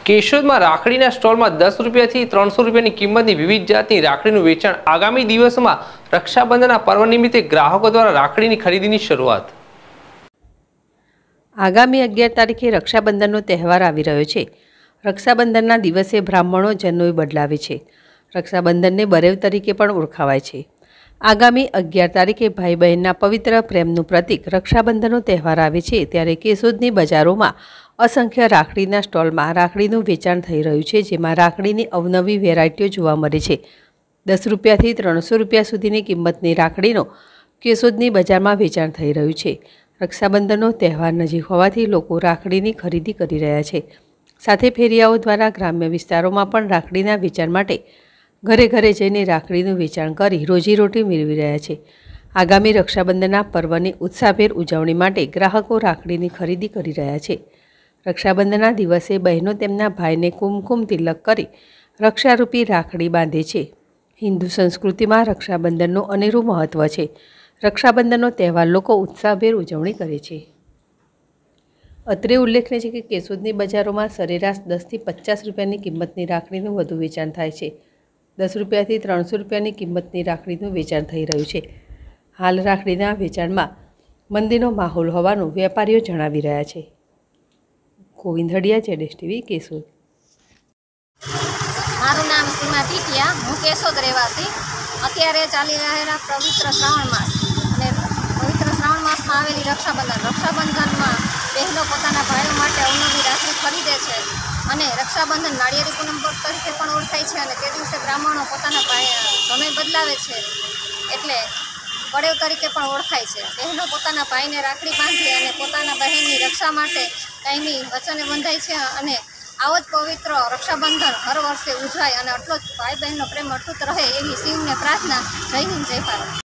કેશોદમાં રાખડીના સ્ટોલમાં 10 રૂપિયાથી 300 રૂપિયાની કિંમતની વિવિધ જાતની રાખડીનું વેચાણ। આગામી દિવસોમાં રક્ષાબંધનના પર્વ નિમિત્તે ગ્રાહકો દ્વારા રાખડીની ખરીદીની શરૂઆત। આગામી 11 તારીખે રક્ષાબંધનનો તહેવાર આવી રહ્યો છે। રક્ષાબંધનના દિવસે બ્રાહ્મણો જનોઈ બદલાવે છે। રક્ષાબંધનને બરેવ તરીકે પણ ઓળખાવાય છે। આગામી 11 તારીખે ભાઈ બહેનના પવિત્ર પ્રેમનું પ્રતીક રક્ષાબંધનનો તહેવાર આવે છે, ત્યારે કેશોદની બજારોમાં असंख्य રાખડીના સ્ટોલમાં રાખડીનું વેચાણ થઈ રહ્યું છે, જેમાં રાખડીની અવનવી વેરાયટીઓ જોવા મળે છે। 10 રૂપિયાથી 300 રૂપિયા સુધીની કિંમતની રાખડીનો કેશોદની બજારમાં વેચાણ થઈ રહ્યું છે। રક્ષાબંધનનો તહેવાર નજીક હોવાથી લોકો રાખડીની ખરીદી કરી રહ્યા છે। સાથે ફેરિયાઓ દ્વારા ગ્રામ્ય વિસ્તારોમાં પણ રાખડીના વેચાણ માટે ઘરે ઘરે જઈને રાખડીનું વેચાણ કરી રોજીરોટી મેળવી રહ્યા છે। આગામી રક્ષાબંધનના પર્વની ઉત્સાહભેર ઉજવણી માટે ગ્રાહકો રાખડીની ખરીદી કરી રહ્યા છે। રક્ષાબંધનના દિવસે બહેનો તેમના ભાઈને કુમકુમ તિલક કરી રક્ષારૂપી રાખડી બાંધે છે। હિન્દુ સંસ્કૃતિમાં રક્ષાબંધનનું અનેરું મહત્ત્વ છે। રક્ષાબંધનનો તહેવાર લોકો ઉત્સાહભેર ઉજવણી કરે છે। અત્રે ઉલ્લેખનીય છે કે કેશોદની બજારોમાં સરેરાશ 10થી 50 રૂપિયાની કિંમતની રાખડીનું વધુ વેચાણ થાય છે। 10 રૂપિયાથી 300 રૂપિયાની કિંમતની રાખડીનું વેચાણ થઈ રહ્યું છે। હાલ રાખડીના વેચાણમાં મંદીનો માહોલ હોવાનું વેપારીઓ જણાવી રહ્યા છે। गोविंद हडिया, ZSTV, केशोद। मारू नाम सीमा टीटिया, हूँ केशोद રહેવાસી। અત્યારે ચાલી રહેલા પવિત્ર શ્રાવણ માસ અને પવિત્ર શ્રાવણ માસમાં આવેલી રક્ષાબંધનમાં બહેનો પોતાના ભાઈઓ માટે અવનવી રાખડી ખરીદે છે અને રક્ષાબંધન નાળિયેરી પૂનમ તરીકે પણ ઓળખાય છે અને તે દિવસે બ્રાહ્મણો પોતાના જનોઈ બદલાવે છે એટલે બળેવ તરીકે પણ ઓળખાય છે। બહેનો પોતાના ભાઈને રાખડી બાંધી અને પોતાના બહેનની રક્ષા માટે કાયમી વચને બંધાય છે અને આવો જ પવિત્ર રક્ષાબંધન હર વર્ષે ઉજવાય અને આટલો જ ભાઈ બહેનનો પ્રેમ અતૂટ રહે એવી શિવને પ્રાર્થના। જય હિન્દ, જય ભારત।